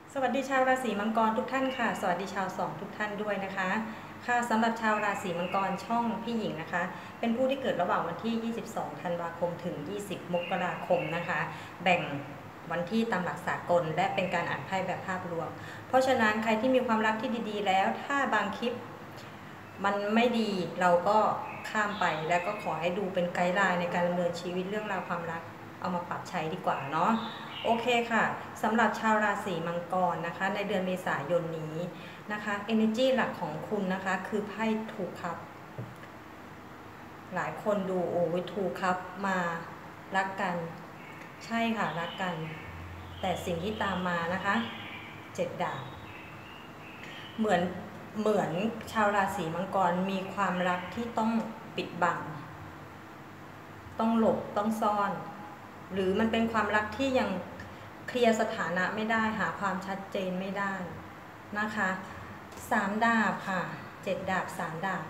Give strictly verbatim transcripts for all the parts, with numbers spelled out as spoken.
สวัสดีชาวราศีมังกรทุกท่านค่ะสวัสดีชาวสองทุกท่านด้วยนะคะค่ะสำหรับชาวราศีมังกรช่องพี่หญิงนะคะเป็นผู้ที่เกิดระหว่างวันที่ยี่สิบสองธันวาคมถึงยี่สิบมกราคมนะคะแบ่งวันที่ตามหลักสากลและเป็นการอ่านไพ่แบบภาพรวมเพราะฉะนั้นใครที่มีความรักที่ดีๆแล้วถ้าบางคลิปมันไม่ดีเราก็ข้ามไปแล้วก็ขอให้ดูเป็นไกด์ไลน์ในการดำเนินชีวิตเรื่องราวความรักเอามาปรับใช้ดีกว่าเนาะโอเคค่ะสำหรับชาวราศีมังกรนะคะในเดือนเมษายนนี้นะคะ energy หลักของคุณนะคะคือไพ่ถูกครับหลายคนดูโอ้ยถูกครับมารักกันใช่ค่ะรักกันแต่สิ่งที่ตามมานะคะเจ็ดดาบเหมือนเหมือนชาวราศีมังกรมีความรักที่ต้องปิดบังต้องหลบต้องซ่อนหรือมันเป็นความรักที่ยังเคลียร์สถานะไม่ได้หาความชัดเจนไม่ได้นะคะสามดาบค่ะเจ็ดดาบสามดาบ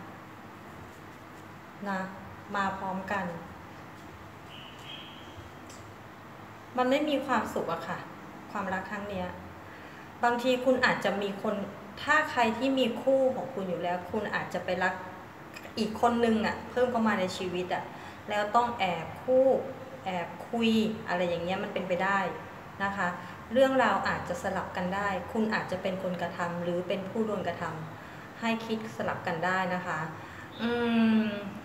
นะมาพร้อมกันมันไม่มีความสุขอะค่ะความรักครั้งเนี้ยบางทีคุณอาจจะมีคนถ้าใครที่มีคู่ของคุณอยู่แล้วคุณอาจจะไปรักอีกคนนึงอะเพิ่มเข้ามาในชีวิตอะแล้วต้องแอบคู่แอบคุยอะไรอย่างเงี้ยมันเป็นไปได้นะคะเรื่องราวอาจจะสลับกันได้คุณอาจจะเป็นคนกระทำหรือเป็นผู้โดนกระทำให้คิดสลับกันได้นะคะอืม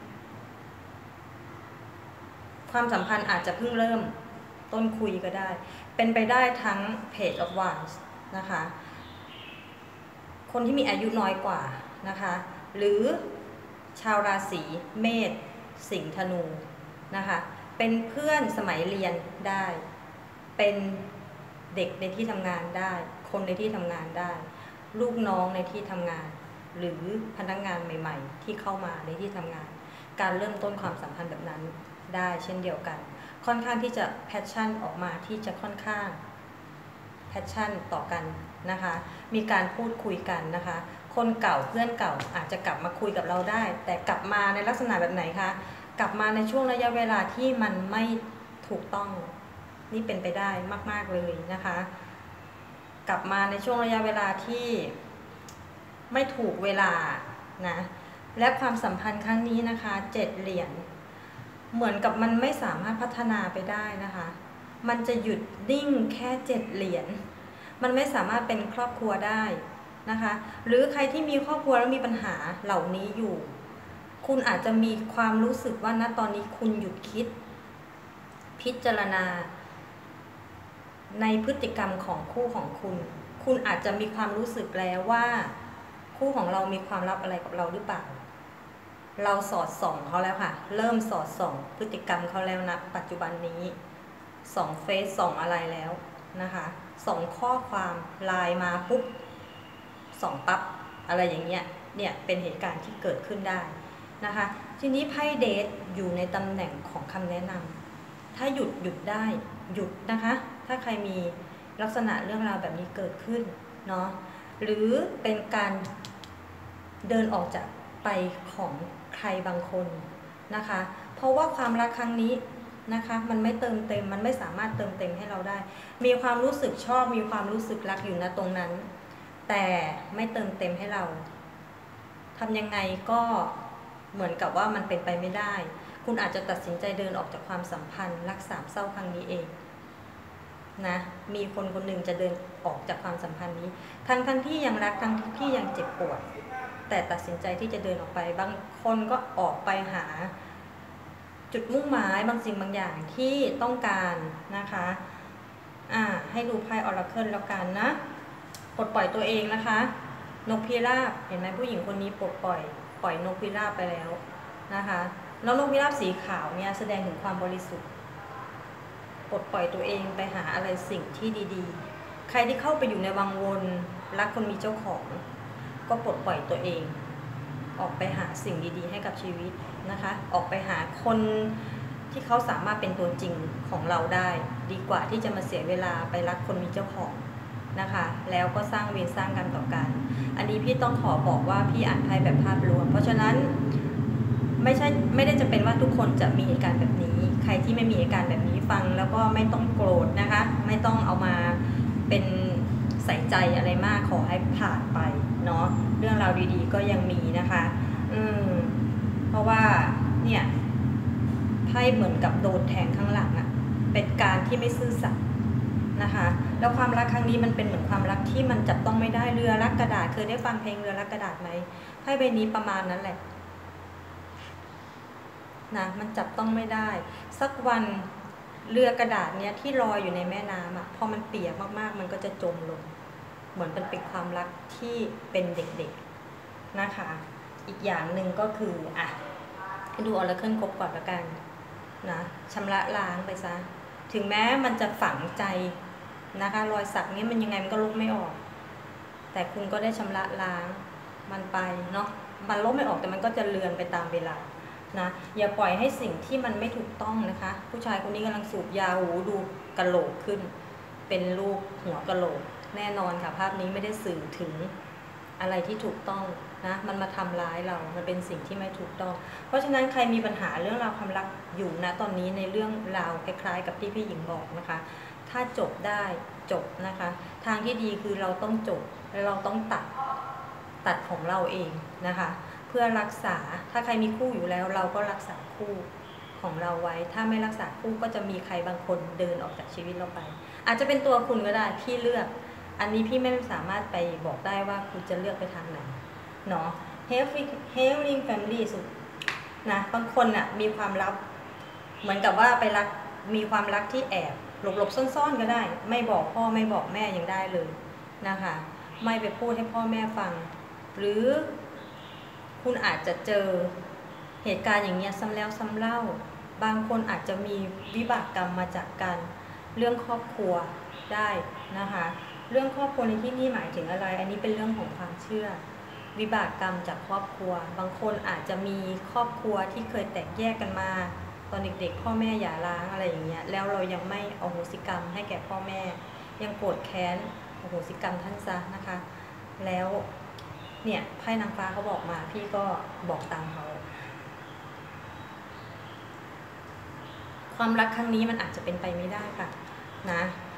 ความสัมพันธ์อาจจะเพิ่งเริ่มต้นคุยก็ได้เป็นไปได้ทั้ง Page of Wands นะคะคนที่มีอายุน้อยกว่านะคะหรือชาวราศีเมษสิงห์ธนูนะคะเป็นเพื่อนสมัยเรียนได้เป็นเด็กในที่ทำงานได้คนในที่ทำงานได้ลูกน้องในที่ทำงานหรือพนักงานใหม่ๆที่เข้ามาในที่ทำงานการเริ่มต้นความสัมพันธ์แบบนั้นได้เช่นเดียวกันค่อนข้างที่จะแพชชั่นออกมาที่จะค่อนข้างแพชชั่นต่อกันนะคะมีการพูดคุยกันนะคะคนเก่าเพื่อนเก่าอาจจะกลับมาคุยกับเราได้แต่กลับมาในลักษณะแบบไหนคะกลับมาในช่วงระยะเวลาที่มันไม่ถูกต้องนี่เป็นไปได้มากๆเลยนะคะกลับมาในช่วงระยะเวลาที่ไม่ถูกเวลานะและความสัมพันธ์ครั้งนี้นะคะเจ็ดเหรียญเหมือนกับมันไม่สามารถพัฒนาไปได้นะคะมันจะหยุดนิ่งแค่เจ็ดเหรียญมันไม่สามารถเป็นครอบครัวได้นะคะหรือใครที่มีครอบครัวแล้วมีปัญหาเหล่านี้อยู่คุณอาจจะมีความรู้สึกว่าณตอนนี้คุณหยุดคิดพิจารณาในพฤติกรรมของคู่ของคุณคุณอาจจะมีความรู้สึกแล้วว่าคู่ของเรามีความลับอะไรกับเราหรือเปล่าเราสอดส่องเขาแล้วค่ะเริ่มสอดส่องพฤติกรรมเขาแล้วนะปัจจุบันนี้ส่องเฟซส่องอะไรแล้วนะคะส่องข้อความไลน์มาปุ๊บส่องปั๊บอะไรอย่างเงี้ยเนี่ยเป็นเหตุการณ์ที่เกิดขึ้นได้นะคะทีนี้ไพ่เดทอยู่ในตำแหน่งของคำแนะนำถ้าหยุดหยุดได้หยุดนะคะถ้าใครมีลักษณะเรื่องราวแบบนี้เกิดขึ้นเนาะหรือเป็นการเดินออกจากไปของใครบางคนนะคะเพราะว่าความรักครั้งนี้นะคะมันไม่เติมเต็มมันไม่สามารถเติมเต็มให้เราได้มีความรู้สึกชอบมีความรู้สึกรักอยู่ณตรงนั้นแต่ไม่เติมเต็มให้เราทำยังไงก็เหมือนกับว่ามันเป็นไปไม่ได้คุณอาจจะตัดสินใจเดินออกจากความสัมพันธ์รักสามเศร้าครั้งนี้เองนะมีคนคนหนึ่งจะเดินออกจากความสัมพันธ์นี้ทั้งทั้งที่ยังรักทั้งที่ยังเจ็บปวดแต่ตัดสินใจที่จะเดินออกไปบางคนก็ออกไปหาจุดมุ่งหมายบางสิ่งบางอย่างที่ต้องการนะคะอ่าให้ดูไพ่ออราเคิลแล้วกันนะปลดปล่อยตัวเองนะคะนกพิราบเห็นไหมผู้หญิงคนนี้ปลดปล่อยปล่อยนกพิราบไปแล้วนะคะแล้วนกพิราบสีขาวเนี่ยแสดงถึงความบริสุทธิ์ปลดปล่อยตัวเองไปหาอะไรสิ่งที่ดีๆใครที่เข้าไปอยู่ในวังวนรักคนมีเจ้าของก็ปลดปล่อยตัวเองออกไปหาสิ่งดีๆให้กับชีวิตนะคะออกไปหาคนที่เขาสามารถเป็นตัวจริงของเราได้ดีกว่าที่จะมาเสียเวลาไปรักคนมีเจ้าของนะคะแล้วก็สร้างเวรสร้างกรรมต่อกันอันนี้พี่ต้องขอบอกว่าพี่อ่านไพ่แบบภาพรวมเพราะฉะนั้นไม่ใช่ไม่ได้จะเป็นว่าทุกคนจะมีเหตุการณ์แบบนี้ใครที่ไม่มีเหตุการณ์แบบนี้ฟังแล้วก็ไม่ต้องโกรธนะคะไม่ต้องเอามาเป็นใส่ใจอะไรมากขอให้ผ่านไปเนาะเรื่องราวดีๆก็ยังมีนะคะอืมเพราะว่าเนี่ยไพ่เหมือนกับโดนแทงข้างหลังอะเป็นการที่ไม่ซื่อสัตย์นะคะแล้วความรักครั้งนี้มันเป็นเหมือนความรักที่มันจับต้องไม่ได้เรือรักกระดาษเคยได้ฟังเพลงเรือรักกระดาษไหมไพ่ใบนี้ประมาณนั้นแหละนะมันจับต้องไม่ได้สักวันเรือกระดาษเนี้ยที่ลอยอยู่ในแม่น้ำอ่ะพอมันเปียกมากๆมันก็จะจมลงเหมือนเป็นเป็นความรักที่เป็นเด็กๆนะคะอีกอย่างหนึ่งก็คืออ่ะให้ดูออราเคิลครบก่อนละกันนะชำระล้างไปซะถึงแม้มันจะฝังใจนะคะรอยสักนี้มันยังไงมันก็ลบไม่ออกแต่คุณก็ได้ชำระล้างมันไปเนาะมันลบไม่ออกแต่มันก็จะเลือนไปตามเวลานะอย่าปล่อยให้สิ่งที่มันไม่ถูกต้องนะคะผู้ชายคนนี้กำลังสูบยาหูดูกะโหลกขึ้นเป็นรูปหัวกะโหลกแน่นอนค่ะภาพนี้ไม่ได้สื่อถึงอะไรที่ถูกต้องนะมันมาทำร้ายเรามันเป็นสิ่งที่ไม่ถูกต้องเพราะฉะนั้นใครมีปัญหาเรื่องราวความรักอยู่นะตอนนี้ในเรื่องราวคล้ายๆกับที่พี่หญิงบอกนะคะถ้าจบได้จบนะคะทางที่ดีคือเราต้องจบและเราต้องตัดตัดของเราเองนะคะเพื่อรักษาถ้าใครมีคู่อยู่แล้วเราก็รักษาคู่ของเราไว้ถ้าไม่รักษาคู่ก็จะมีใครบางคนเดินออกจากชีวิตเราไปอาจจะเป็นตัวคุณก็ได้พี่เลือกอันนี้พี่ไม่สามารถไปบอกได้ว่าคุณจะเลือกไปทางไหนเนาะ Healing Healing Family สุดนะบางคนน่ะมีความลับเหมือนกับว่าไปรักมีความรักที่แอบหลบๆซ่อนๆก็ได้ไม่บอกพ่อไม่บอกแม่ยังได้เลยนะคะไม่ไปพูดให้พ่อแม่ฟังหรือคุณอาจจะเจอเหตุการณ์อย่างเงี้ยซ้ำแล้วซ้ำเล่าบางคนอาจจะมีวิบากกรรมมาจากการเรื่องครอบครัวได้นะคะเรื่องครอบครัวในที่นี่หมายถึงอะไรอันนี้เป็นเรื่องของความเชื่อวิบากกรรมจากครอบครัวบางคนอาจจะมีครอบครัวที่เคยแตกแยกกันมาตอนเด็กๆพ่อแม่หย่าร้างอะไรอย่างเงี้ยแล้วเรายังไม่อโหสิกรรมให้แก่พ่อแม่ยังโกรธแค้นอโหสิกรรมท่านซะนะคะแล้วเนี่ยไพ่นางฟ้าเขาบอกมาพี่ก็บอกตามเขาความรักครั้งนี้มันอาจจะเป็นไปไม่ได้ค่ะนะ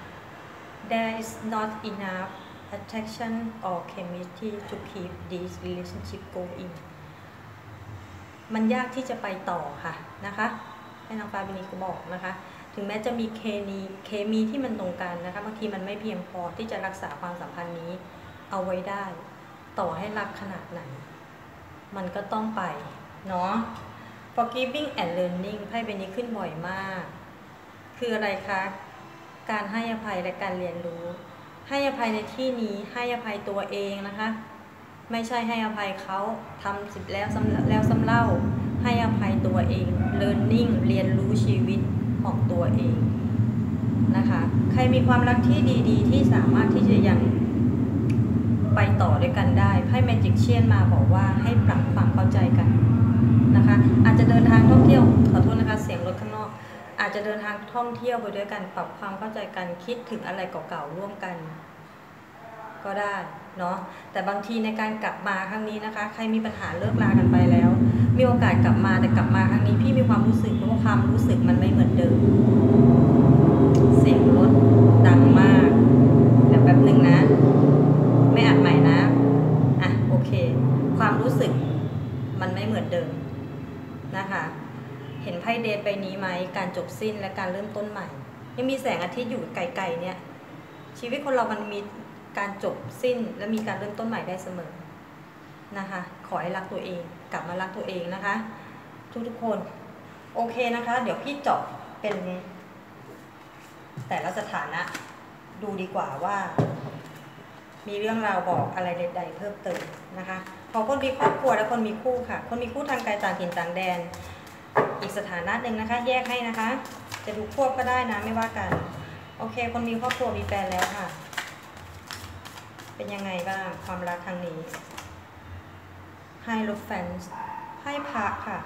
There is not enough attraction or chemistry to keep this relationship going มันยากที่จะไปต่อค่ะนะคะให้นางฟ้าบินีก็บอกนะคะถึงแม้จะมีเคมีเคมีที่มันตรงกันนะคะบางทีมันไม่เพียงพอที่จะรักษาความสัมพันธ์นี้เอาไว้ได้ต่อให้รักขนาดไหนมันก็ต้องไปเนาะ forgiving and learning ไพ่ใบนี้ขึ้นบ่อยมากคืออะไรคะการให้อภัยและการเรียนรู้ให้อภัยในที่นี้ให้อภัยตัวเองนะคะไม่ใช่ให้อภัยเขาทำสิบแล้วซ้ำแล้วซ้ำเล่าให้อภัยตัวเอง learning เรียนรู้ชีวิตของตัวเองนะคะใครมีความรักที่ดีๆที่สามารถที่จะยังไปต่อด้วยกันได้ไพ่แมจิกเชียนมาบอกว่าให้ปรับความเข้าใจกันนะคะอาจจะเดินทางท่องเที่ยวขอโทษนะคะเสียงรถข้างนอกอาจจะเดินทางท่องเที่ยวไปด้วยกันปรับความเข้าใจกันคิดถึงอะไรเก่าๆร่วมกันก็ได้เนาะแต่บางทีในการกลับมาครั้งนี้นะคะใครมีปัญหาเลิกลากันไปแล้วมีโอกาสกลับมาแต่กลับมาครั้งนี้พี่มีความรู้สึกว่าความรู้สึกมันไม่เหมือนเดิมเสียงรถดังมากเดี๋ยวแป๊บนึงนะไม่อัดใหม่นะอ่ะโอเคความรู้สึกมันไม่เหมือนเดิมนะคะเห็นไพ่เดทใบนี้ไหมการจบสิ้นและการเริ่มต้นใหม่ยังมีแสงอาทิตย์อยู่ไกลๆเนี่ยชีวิตคนเรามันมีการจบสิ้นและมีการเริ่มต้นใหม่ได้เสมอนะคะขอให้รักตัวเองกลับมารักตัวเองนะคะทุกๆคนโอเคนะคะเดี๋ยวพี่เจาะเป็นแต่ละสถานะดูดีกว่าว่ามีเรื่องราวบอกอะไรใดๆเพิ่มเติมนะคะพอคนมีครอบครัวและคนมีคู่ค่ะคนมีคู่ทางไกลต่างถิ่นต่างแดนอีกสถานะหนึ่งนะคะแยกให้นะคะจะดูควบก็ได้นะไม่ว่ากันโอเคคนมีครอบครัวมีแฟนแล้วค่ะเป็นยังไงบ้างความรักครั้งนี้ไฮโลแฟนส์ให้พระค่ะ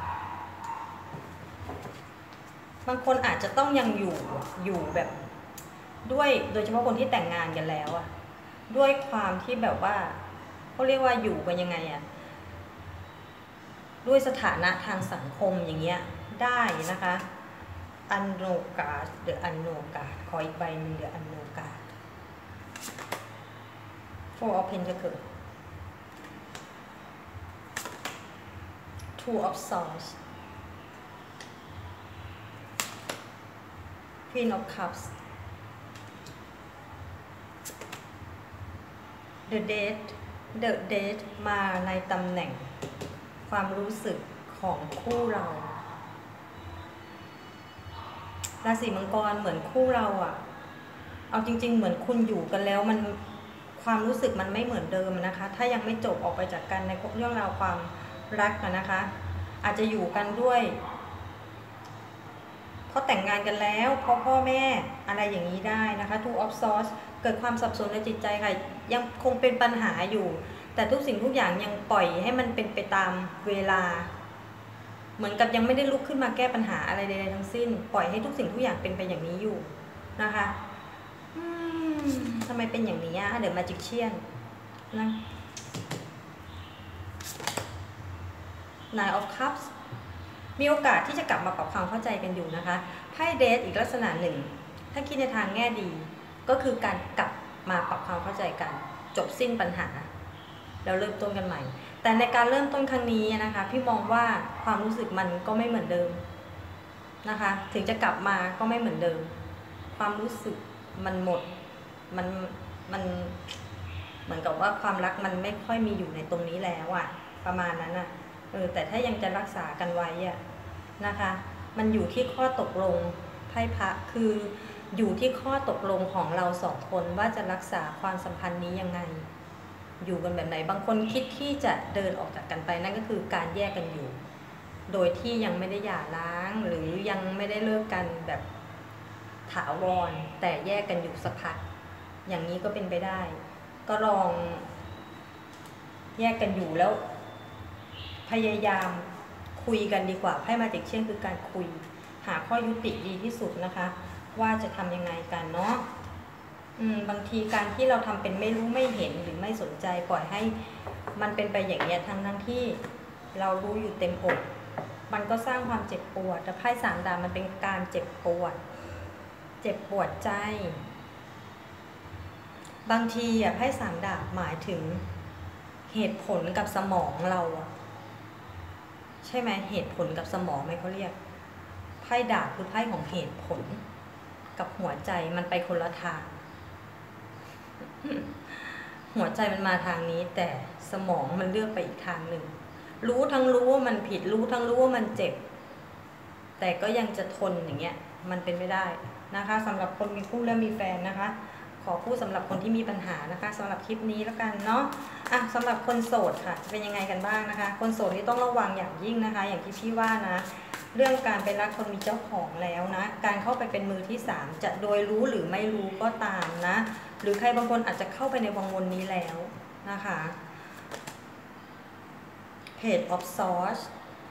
บางคนอาจจะต้องยังอยู่อยู่แบบด้วยโดยเฉพาะคนที่แต่งงานกันแล้วอะด้วยความที่แบบว่าเขาเรียกว่าอยู่กันยังไงอะด้วยสถานะทางสังคมอย่างเงี้ยได้นะคะอันโนกาเดอะอันโนกาขออีกใบหนึ่งเดอะอันโนกา Four of Pentacles Two of Swords Queen of Cups The Date The Date มาในตำแหน่งความรู้สึกของคู่เราราศีมังกรเหมือนคู่เราอะเอาจริงๆเหมือนคุณอยู่กันแล้วมันความรู้สึกมันไม่เหมือนเดิมนะคะถ้ายังไม่จบออกไปจากกันในเรื่องราวความรักนะคะอาจจะอยู่กันด้วยเพราะแต่งงานกันแล้วเพราะพ่อแม่อะไรอย่างนี้ได้นะคะ Two of Swords เกิดความสับสนในจิตใจค่ะยังคงเป็นปัญหาอยู่แต่ทุกสิ่งทุกอย่างยังปล่อยให้มันเป็นไปตามเวลาเหมือนกับยังไม่ได้ลุกขึ้นมาแก้ปัญหาอะไรใดๆทั้งสิ้นปล่อยให้ทุกสิ่งทุกอย่างเป็นไปอย่างนี้อยู่นะคะทำไมเป็นอย่างนี้อ่ะเดี๋ยวมาจิกเชียนนะ Nine of Cups มีโอกาสที่จะกลับมาปรับความเข้าใจกันอยู่นะคะไพ่เดทอีกลักษณะหนึ่งถ้าคิดในทางแง่ดีก็คือการกลับมาปรับความเข้าใจกันจบสิ้นปัญหาแล้วเริ่มต้นกันใหม่แต่ในการเริ่มต้นครั้งนี้นะคะพี่มองว่าความรู้สึกมันก็ไม่เหมือนเดิมนะคะถึงจะกลับมาก็ไม่เหมือนเดิมความรู้สึกมันหมดมันมันเหมือนกับว่าความรักมันไม่ค่อยมีอยู่ในตรงนี้แล้วอะประมาณนั้นอะเออแต่ถ้ายังจะรักษากันไว้อะนะคะมันอยู่ที่ข้อตกลงไพ่พระคืออยู่ที่ข้อตกลงของเราสองคนว่าจะรักษาความสัมพันธ์นี้ยังไงอยู่กันแบบไหนบางคนคิดที่จะเดินออกจากกันไปนั่นก็คือการแยกกันอยู่โดยที่ยังไม่ได้หย่าร้างหรือยังไม่ได้เลิกกันแบบถาวรแต่แยกกันอยู่สักพักอย่างนี้ก็เป็นไปได้ก็ลองแยกกันอยู่แล้วพยายามคุยกันดีกว่าไพ่มาจิกเช่นคือการคุยหาข้อยุติดีที่สุดนะคะว่าจะทำยังไงกันเนาะอืมบางทีการที่เราทำเป็นไม่รู้ไม่เห็นหรือไม่สนใจปล่อยให้มันเป็นไปอย่างเงี้ยทั้งทั้งที่เรารู้อยู่เต็มอกมันก็สร้างความเจ็บปวดแต่ไพ่สามดาบมันเป็นการเจ็บปวดเจ็บปวดใจบางทีอ่ะไพ่สามดาบหมายถึงเหตุผลกับสมองเราอ่ะใช่ไหมเหตุผลกับสมองไหมเขาเรียกไพ่ดาบคือไพ่ของเหตุผลกับหัวใจมันไปคนละทางหัวใจมันมาทางนี้แต่สมองมันเลือกไปอีกทางหนึ่งรู้ทั้งรู้ว่ามันผิดรู้ทั้งรู้ว่ามันเจ็บแต่ก็ยังจะทนอย่างเงี้ยมันเป็นไม่ได้นะคะสำหรับคนมีคู่และมีแฟนนะคะขอพูดสำหรับคนที่มีปัญหานะคะสำหรับคลิปนี้แล้วกันเนาะอ่ะสำหรับคนโสดค่ะจะเป็นยังไงกันบ้างนะคะคนโสดนี่ต้องระวังอย่างยิ่งนะคะอย่างที่พี่ว่านะเรื่องการไปรักคนมีเจ้าของแล้วนะการเข้าไปเป็นมือที่สามจะโดยรู้หรือไม่รู้ก็ตามนะหรือใครบางคนอาจจะเข้าไปในวังวนนี้แล้วนะคะ Page of Swords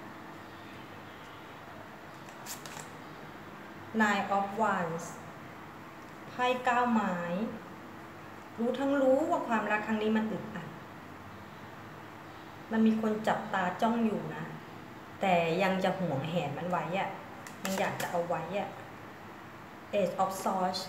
Nine of Wands ไพ่เก้าไม้รู้ทั้งรู้ว่าความรักครั้งนี้มันอึดอัดมันมีคนจับตาจ้องอยู่นะแต่ยังจะห่วงแหนมันไว้อะยังอยากจะเอาไว้อะ Eight of Swords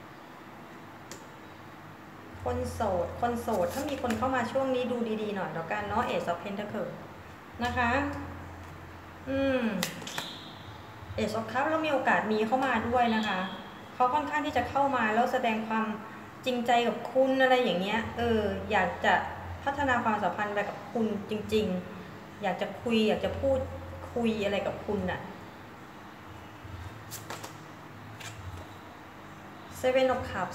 คนโสดคนโสดถ้ามีคนเข้ามาช่วงนี้ดูดีๆหน่อยแล้วกันเนาะ Eight of Pentacles นะคะอืม Eight of Cups เรามีโอกาสมีเข้ามาด้วยนะคะเขาค่อนข้างที่จะเข้ามาแล้วแสดงความจริงใจกับคุณอะไรอย่างเงี้ยเอออยากจะพัฒนาความสัมพันธ์ไปกับคุณจริงๆอยากจะคุยอยากจะพูดคุยอะไรกับคุณน่ะ Seven of Cups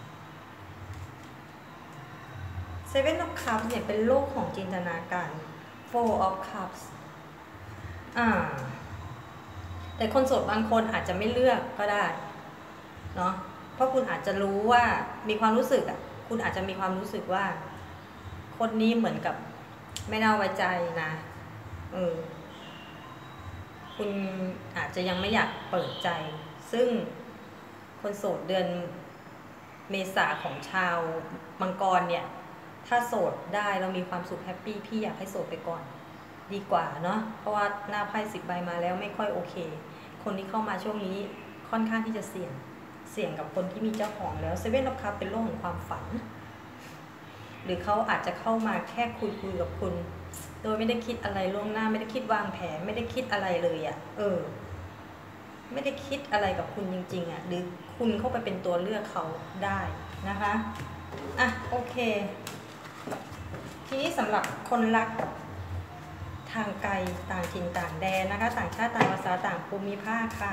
Seven of Cups เนี่ยเป็นโลกของจินตนาการ Four of Cups อ่าแต่คนโสดบางคนอาจจะไม่เลือกก็ได้เนาะเพราะคุณอาจจะรู้ว่ามีความรู้สึกอ่ะคุณอาจจะมีความรู้สึกว่าคนนี้เหมือนกับไม่น่าไว้ใจนะเออคุณอาจจะยังไม่อยากเปิดใจซึ่งคนโสดเดือนเมษาของชาวมังกรเนี่ยถ้าโสดได้เรามีความสุขแฮปปี้พี่อยากให้โสดไปก่อนดีกว่าเนาะเพราะว่าหน้าไพ่สิบใบมาแล้วไม่ค่อยโอเคคนที่เข้ามาช่วงนี้ค่อนข้างที่จะเสี่ยงเสี่ยงกับคนที่มีเจ้าของแล้วเซเว่นออฟคัพเป็นโลกของความฝันรือเขาอาจจะเข้ามาแค่คุยคุยกับคุณโดยไม่ได้คิดอะไรล่วงหน้าไม่ได้คิดวางแผนไม่ได้คิดอะไรเลยอะ่ะเออไม่ได้คิดอะไรกับคุณจริงๆอะ่ะหรือคุณเข้าไปเป็นตัวเลือกเขาได้นะคะอ่ะโอเคทีนี้สำหรับคนรักทางไกลต่างถิ่นต่างแดนนะคะต่างชาติต่างภาษาต่างภูมิภาคค่ะ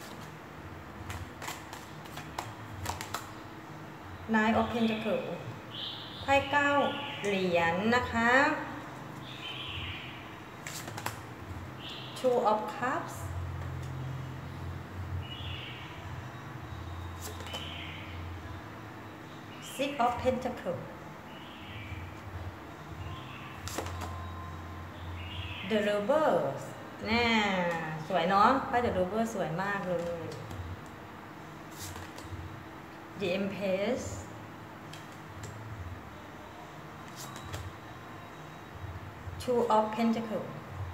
Nine of Pentacles ไพ่เก้าเหรียญ นะคะ Two of Cups Six of Pentacles The Lovers น่าสวยเนาะไพ่ The Lovers สวยมากเลย The Empress Two of Pentacles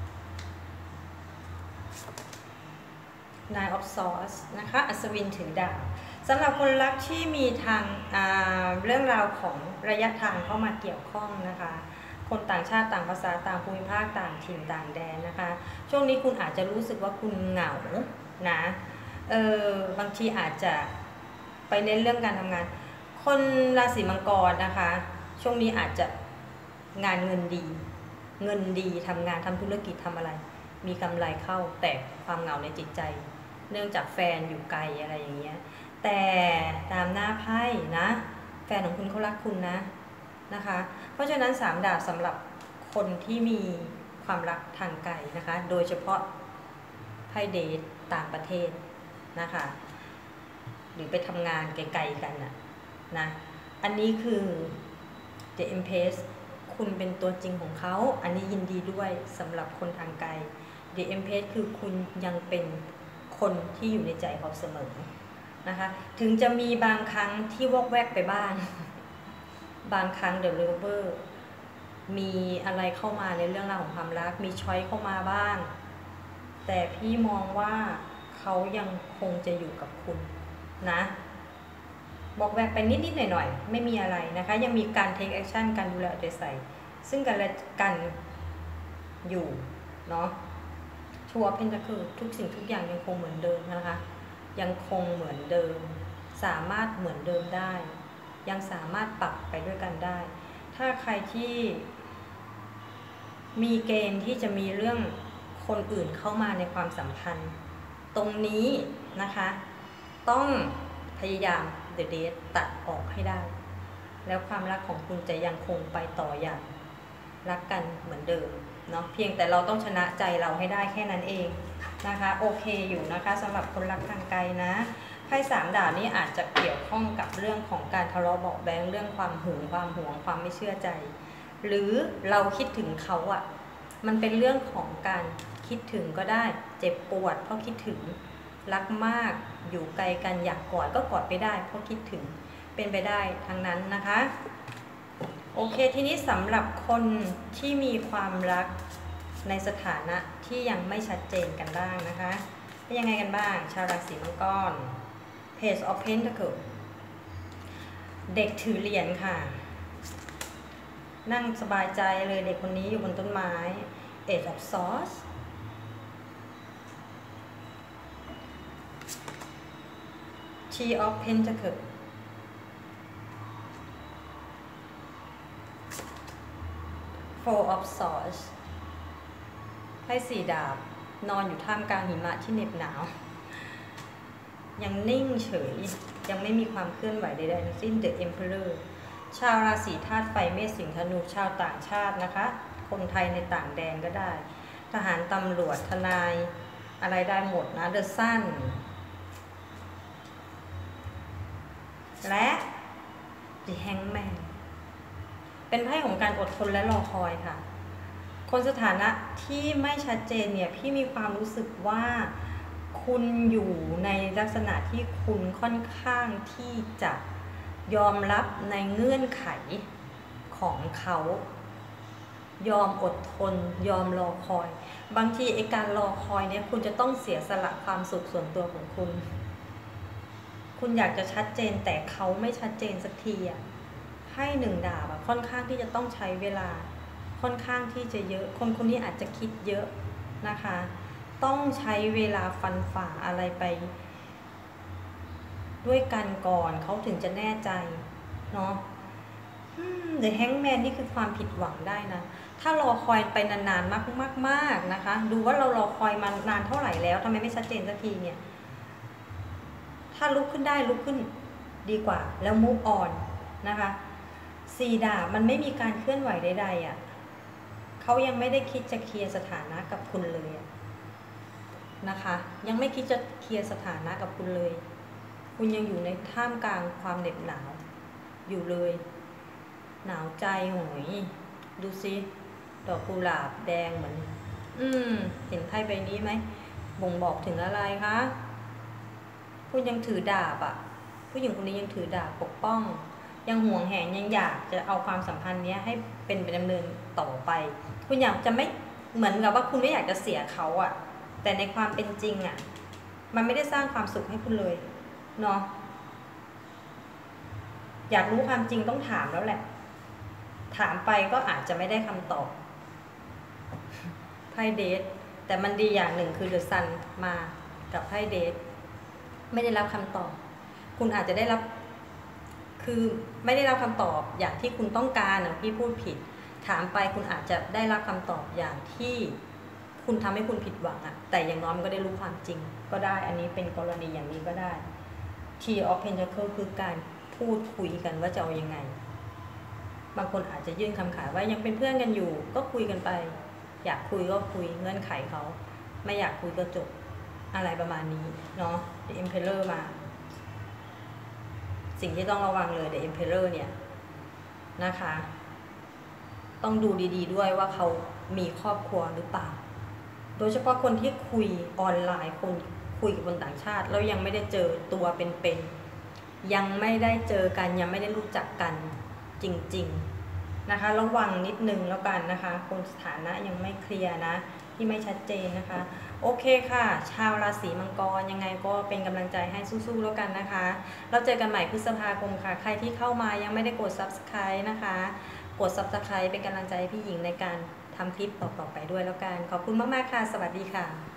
Nine of Swords นะคะอัศวินถือดาบสำหรับคนรักที่มีทางเรื่องราวของระยะทางเข้ามาเกี่ยวข้องนะคะคนต่างชาติต่างภาษาต่างภูมิภาคต่างถิ่นต่างแดนนะคะช่วงนี้คุณอาจจะรู้สึกว่าคุณเหงานะเออบางทีอาจจะไปเน้นเรื่องการทำงานคนราศีมังกรนะคะช่วงนี้อาจจะงานเงินดีเงินดีทำงานทำธุรกิจทำอะไรมีกำไรเข้าแต่ความเหงาในจิตใจเนื่องจากแฟนอยู่ไกลอะไรอย่างเงี้ยแต่ตามหน้าไพ่นะแฟนของคุณเขารักคุณนะนะคะเพราะฉะนั้นสามดาบสำหรับคนที่มีความรักทางไกลนะคะโดยเฉพาะไพ่เดทต่างประเทศนะคะหรือไปทำงานไกลๆกันนะนะอันนี้คือ The Empress คุณเป็นตัวจริงของเขาอันนี้ยินดีด้วยสำหรับคนทางไกล The Empress คือคุณยังเป็นคนที่อยู่ในใจเขาเสมอนะคะถึงจะมีบางครั้งที่วอกแวกไปบ้างบางครั้ง The Lover มีอะไรเข้ามาในเรื่องราวของความรักมีช้อยเข้ามาบ้างแต่พี่มองว่าเขายังคงจะอยู่กับคุณนะบอกแวกไปนิดๆหน่อยๆไม่มีอะไรนะคะยังมีการ take action การดูแลเอาใจใส่ซึ่งกันและกันอยู่เนาะชัวร์เพนจะคือทุกสิ่งทุกอย่างยังคงเหมือนเดิมนะคะยังคงเหมือนเดิมสามารถเหมือนเดิมได้ยังสามารถปรับไปด้วยกันได้ถ้าใครที่มีเกณฑ์ที่จะมีเรื่องคนอื่นเข้ามาในความสัมพันธ์ตรงนี้นะคะต้องพยายาม The Date ตัดออกให้ได้แล้วความรักของคุณจะยังคงไปต่ออย่างรักกันเหมือนเดิมเนาะเพียงแต่เราต้องชนะใจเราให้ได้แค่นั้นเองนะคะโอเคอยู่นะคะสำหรับคนรักทางไกลนะไพ่สามดาบนี้อาจจะเกี่ยวข้องกับเรื่องของการทะเลาะเบาะแว้งเรื่องความหึงความหวงความไม่เชื่อใจหรือเราคิดถึงเขาอ่ะมันเป็นเรื่องของการคิดถึงก็ได้เจ็บปวดเพราะคิดถึงรักมากอยู่ไกลกันอยากกอดก็กอดไปได้เพราะคิดถึงเป็นไปได้ทั้งนั้นนะคะโอเคทีนี้สำหรับคนที่มีความรักในสถานะที่ยังไม่ชัดเจนกันบ้างนะคะเป็นยังไงกันบ้างชาวราศีมังกร Page of Pentacles เด็กถือเหรียญค่ะนั่งสบายใจเลยเด็กคนนี้อยู่บนต้นไม้ Eight of Swords Three of Pentacles Four of Swords ไพ่สี่ดาบนอนอยู่ท่ามกลางหิมะที่เหน็บหนาวยังนิ่งเฉยยังไม่มีความเคลื่อนไหวใดๆทั้งสิ้น The Emperor ชาวราศีธาตุไฟเมษสิงห์ธนูชาวต่างชาตินะคะคนไทยในต่างแดนก็ได้ทหารตำรวจทนายอะไรได้หมดนะ The Sun และ The Hangman เป็นไพ่ของการอดทนและรอคอยค่ะคนสถานะที่ไม่ชัดเจนเนี่ยพี่มีความรู้สึกว่าคุณอยู่ในลักษณะที่คุณค่อนข้างที่จะยอมรับในเงื่อนไขของเขายอมอดทนยอมรอคอยบางทีไอ้การรอคอยเนี่ยคุณจะต้องเสียสละความสุขส่วนตัวของคุณคุณอยากจะชัดเจนแต่เขาไม่ชัดเจนสักทีอ่ะให้หนึ่งดาบค่อนข้างที่จะต้องใช้เวลาค่อนข้างที่จะเยอะคนคนนี้อาจจะคิดเยอะนะคะต้องใช้เวลาฟันฝ่าอะไรไปด้วยกันก่อนเขาถึงจะแน่ใจเนาะเดอะแฮงแมนนี่คือความผิดหวังได้นะถ้ารอคอยไปนานๆมากมากมากนะคะดูว่าเรารอคอยมานานเท่าไหร่แล้วทำไมไม่ชัดเจนสักทีเนี่ยถ้าลุกขึ้นได้ลุกขึ้นดีกว่าแล้ว move on นะคะสี่ดาบมันไม่มีการเคลื่อนไหวใดๆอ่ะเขายังไม่ได้คิดจะเคลียร์สถานะกับคุณเลยนะคะยังไม่คิดจะเคลียร์สถานะกับคุณเลยคุณยังอยู่ในท่ามกลางความเหน็บหนาวอยู่เลยหนาวใจหอยดูสิดอกกุหลาบแดงเหมือนอืมเห็นไพ่ใบนี้ไหมบ่งบอกถึงอะไรคะคุณยังถือดาบอ่ะผู้หญิงคนนี้ยังถือดาบปกป้องยังห่วงแหนยังอยากจะเอาความสัมพันธ์นี้ให้เป็นไปดำเนินต่อไปคุณอยากจะไม่เหมือนกับว่าคุณไม่อยากจะเสียเขาอ่ะแต่ในความเป็นจริงอ่ะมันไม่ได้สร้างความสุขให้คุณเลยเนาะอยากรู้ความจริงต้องถามแล้วแหละถามไปก็อาจจะไม่ได้คำตอบไพ่เดทแต่มันดีอย่างหนึ่งคือเดอะซันมากับไพ่เดทไม่ได้รับคำตอบคุณอาจจะได้รับคือไม่ได้รับคำตอบอย่างที่คุณต้องการนะพี่พูดผิดถามไปคุณอาจจะได้รับคำตอบอย่างที่คุณทำให้คุณผิดหวังอะแต่อย่างน้อยมันก็ได้รู้ความจริงก็ได้อันนี้เป็นกรณีอย่างนี้ก็ได้ Three of Pentacles คือการพูดคุยกันว่าจะเอายังไงบางคนอาจจะยื่นคำขาดว่ายังเป็นเพื่อนกันอยู่ก็คุยกันไปอยากคุยก็คุยเงื่อนไขเขาไม่อยากคุยก็จบอะไรประมาณนี้เนาะ The Emperor มาสิ่งที่ต้องระวังเลย The Emperor เนี่ยนะคะต้องดูดีๆด้วยว่าเขามีครอบครัวหรือเปล่าโดยเฉพาะคนที่คุยออนไลน์คนคุยกับคนต่างชาติแล้วยังไม่ได้เจอตัวเป็นๆยังไม่ได้เจอกันยังไม่ได้รู้จักกันจริงๆนะคะระวังนิดนึงแล้วกันนะคะคนสถานะยังไม่เคลียร์นะที่ไม่ชัดเจนนะคะโอเคค่ะชาวราศีมังกรยังไงก็เป็นกำลังใจให้สู้ๆแล้วกันนะคะเราเจอกันใหม่พฤษภาคมค่ะใครที่เข้ามายังไม่ได้กด ซับสไครบ์ นะคะกด ซับสไครบ์ เป็นกำลังใจให้พี่หญิงในการทำคลิปต่อๆไปด้วยแล้วกันขอบคุณมากๆค่ะสวัสดีค่ะ